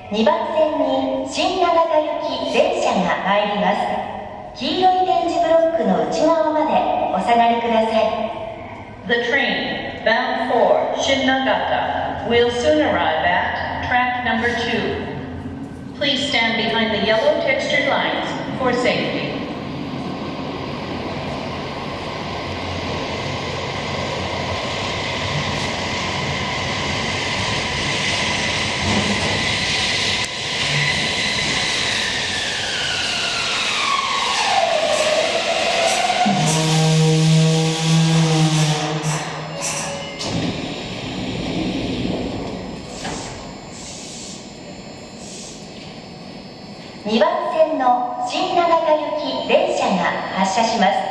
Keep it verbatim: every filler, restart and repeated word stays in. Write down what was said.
にばん線に新長田行き電車が参ります。黄色い点字ブロックの内側までお下がりください。 The train bound for Shinnagata will soon arrive at track number two. Please stand behind the yellow textured lines for safety. にばん線の新長田行き電車が発車します。